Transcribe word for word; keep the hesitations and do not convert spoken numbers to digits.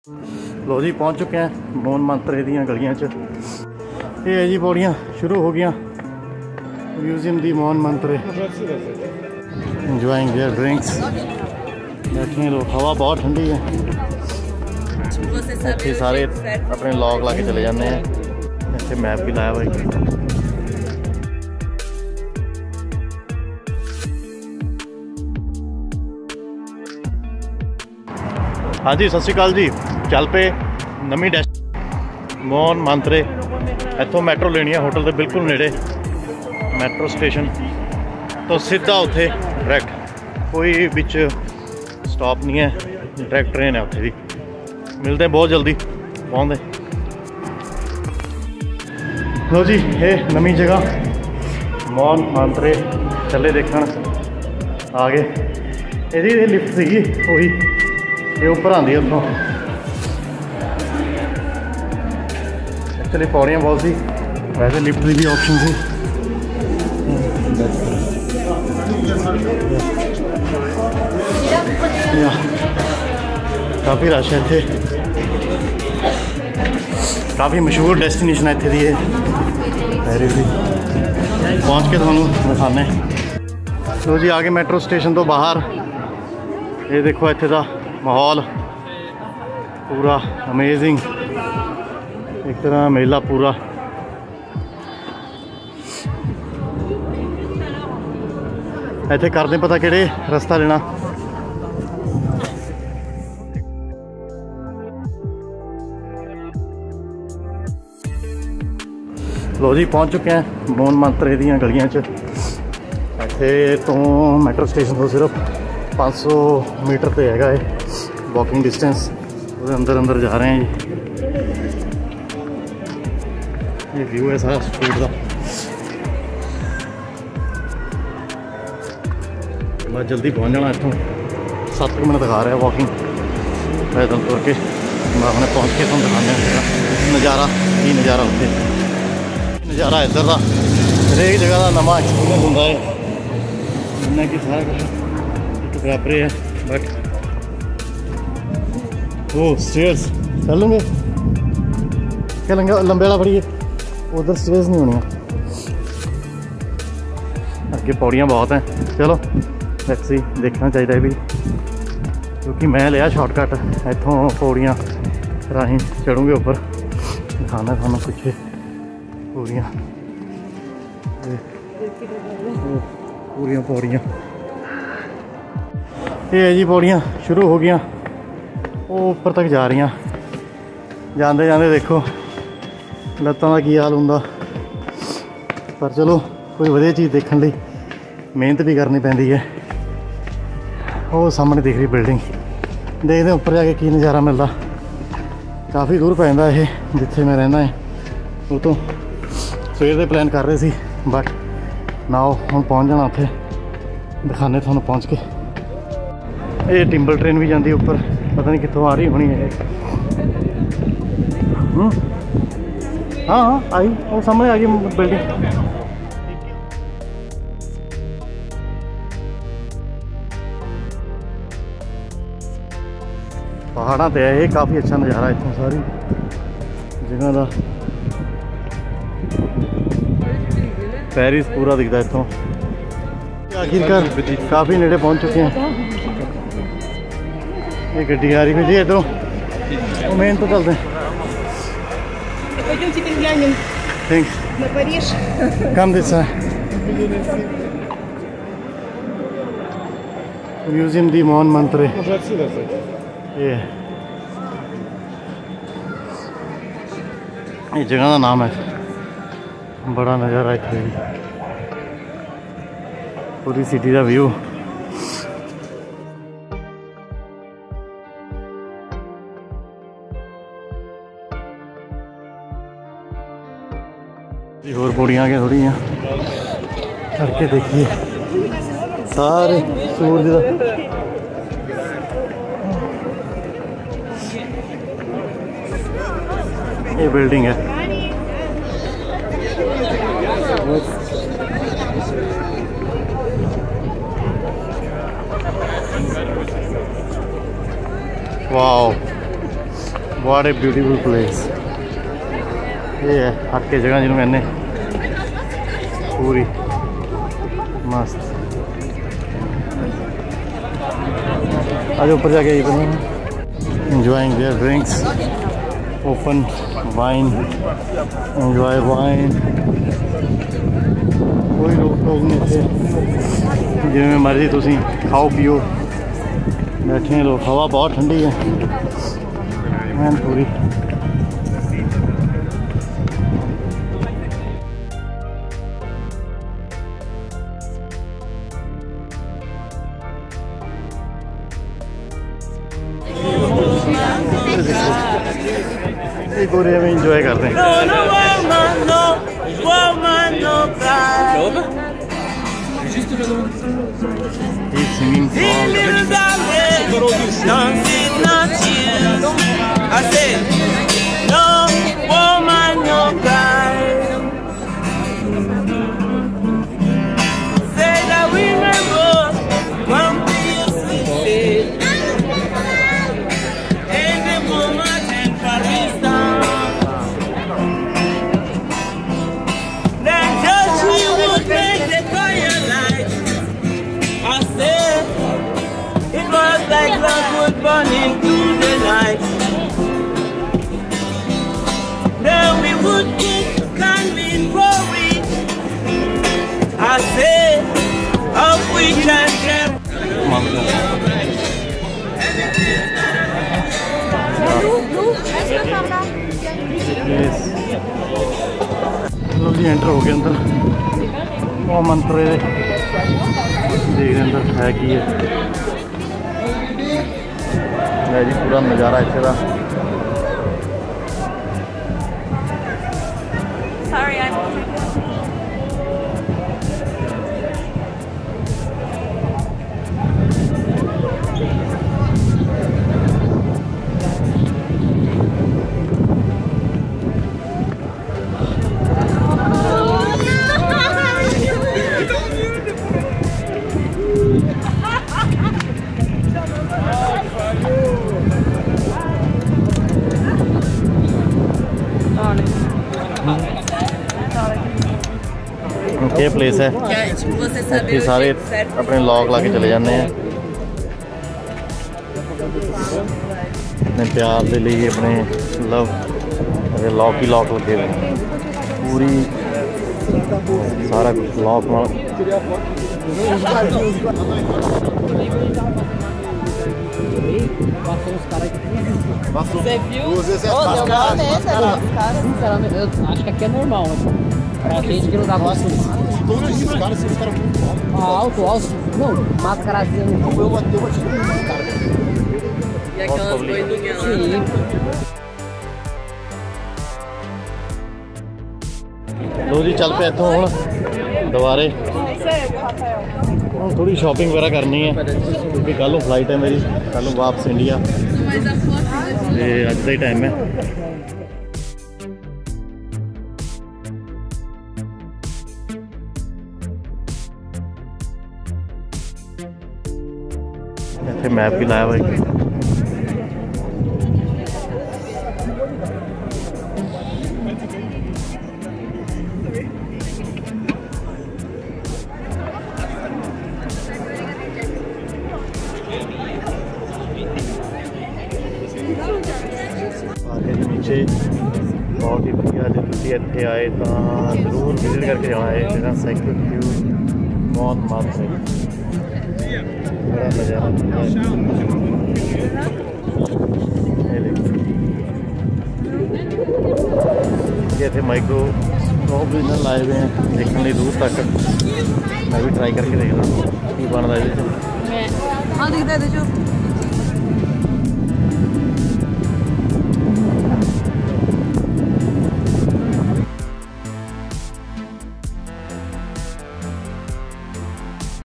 लो जी पहुंच चुके हैं मोन मंत्रे दी गलियां च। ये है जी पौड़ियाँ शुरू हो गई म्यूजियम दी मोन मंत्रे। Enjoying there drinks. बैठे लोग, हवा बहुत ठंडी है। इतने सारे अपने लॉग ला के चले जाते हैं। इतने मैप भी लाया भाई। हाँ जी सत श्री अकाल जी। चल पे नवी डैश मोन मंत्रे। इतों मैट्रो लेनी है होटल के बिल्कुल नेड़े मैट्रो स्टेशन तो सीधा उत्थे डायरैक्ट, कोई बिच स्टॉप नहीं है, डायरैक्ट ट्रेन है उत्थे भी। मिलते हैं बहुत जल्दी पहुँचते। लो जी ये नवी जगह मोन मंत्रे चले देखण आ गए। यदि लिफ्ट सी वही ये ऊपर आती है उत्थों। एक्चुअली पौड़ियाँ बहुत सी, वैसे लिफ्ट की भी ऑप्शन सी। काफ़ी रश है इत्थे, काफ़ी मशहूर डेस्टिनेशन है इत्थे दी ये पेरिस दी। पहुँच के तुहानूं दिखाने। तो जी आगे मैट्रो स्टेशन तो बाहर ये देखो इत्थे दा माहौल पूरा अमेजिंग, एक तरह मेला पूरा। इत्थे करते पता किहड़े रस्ता लेना। लो जी पहुंच चुके हैं मोन मंत्रे दी गलियां च। इत्थे तो मैट्रो स्टेशन तो सिर्फ पाँच सौ मीटर पे हैगा है वॉकिंग डिस्टेंस। वो अंदर अंदर जा रहे हैं जी। ये व्यू है सारा स्ट्रीट का। बस जल्दी पहुंच जाना इतों। सत्त मिनट दिखा रहा है वॉकिंग पैदल तुर के। हमने पहुंच के तुम दिखाने नज़ारा की नज़ारा उत्थे नज़ारा इधर का। हरेक जगह का नवा एक्सपीरियंस होंगे है। इन्ना कि सारा कुछ एक बराबर है। बट वो स्टेयर्स चलेंगे क्या लंबे लंबे वाला बड़ी है, उधर स्टेयर्स नहीं होनी। अगे पौड़ियाँ बहुत हैं। चलो टैक्सी देखना चाहिए भी, क्योंकि मैं लिया शॉर्टकट इतों पौड़ियाँ राही चढ़ूँगे ऊपर। दिखाना थानू कुछ पूरियाँ पूरियाँ पौड़ियाँ। ये है जी पौड़ियाँ शुरू हो गई, वो ऊपर तक जा रही। जाते जाते देखो लत्तां दा की हाल हुंदा। पर चलो कोई वधिया चीज़ देखने लिए मेहनत भी करनी पैंदी है। वो सामने दिख रही बिल्डिंग, देखते ऊपर जाके की नज़ारा मिलता। काफ़ी दूर पैंदा ये जिथे मैं रहना है। वो तो सवेर दे प्लान कर रहे सी, बट ना हम पहुँच जाना उत्थे। दिखाने थानू पहुँच के। ये टिम्बल ट्रेन भी जाती ऊपर, पता नहीं कितों आ रही होनी है। हाँ हाँ आई, वो सामने आ गई बिल्डिंग। पहाड़ा पे है ये, काफ़ी अच्छा नज़ारा इतों सारी जगह का। पेरिस पूरा दिखता इतों। आखिरकार काफ़ी नेड़े पहुंच चुके हैं। ये गड्डी आ रही है जी इधरों, वो मेन तो चलते हैं। थैंक्स। कम दिस म्यूजियम दी मोन मंत्रे। ये ये जगह का नाम है। बड़ा नज़ारा इतने पूरी सिटी का व्यू। और पौड़ियाँ आगे थोड़ी करके देखिए सारे सूरज का। ये बिल्डिंग है। Wow what a beautiful place. ये है हट के जगह जिन्होंने कहने पूरी मस्त। आज ऊपर जाके ये enjoying their drinks, open wine, enjoy wine। कोई रोक टोक नहीं थे, जिमें मर्जी तुसी खाओ पियो बैठे लोग। हवा बहुत ठंडी है मैं पूरी। गोरे में इंजॉय करते हैं। Singing burning through the night. Then we would get kindly worried. I said, up we can get. लो जी एंटर हो गए अंदर। वो मंत्र देख अंदर है कि है जी पूरा नज़ारा इत्थे दा। Sorry, I'm ये प्लेस है। ये सारे अपने लॉक ला के चले जाते हैं अपने प्यार के लिए, अपने लव अरे लॉक ही लॉक लगे हुए पूरी सारा लॉक मार। Você viu? Oh, deu uma nessa ali, os caras. Sinceramente, eu acho que aqui é normal, né? Pra gente que não dá gosto. Todos esses caras, esses caras muito altos. Alto, alto. Não, mascarazinha. Eu vou bater, eu vou te dar um cara. E aquelas boininhas lá. Sim. लो जी चल पे इतों हूँ दोबारे हूँ थोड़ी shopping वगैरह करनी है क्योंकि कल फ्लाइट है मेरी, कल वापस इंडिया। ये अज का ही टाइम है। इतने मैप भी लाया भाई। आगे नीचे बहुत ही बढ़िया जो तुम इतने आए तो जरूर विजिट करके जाना है जगह सैक्रेड व्यू मौन मात्र बड़ा नज़ारा। ये थे माइक्रो ओरिजिनल लाए हुए हैं देखने लिए दूर तक। मैं भी ट्राई करके देख रहा हूँ की बनता है। हाँ दिखता है।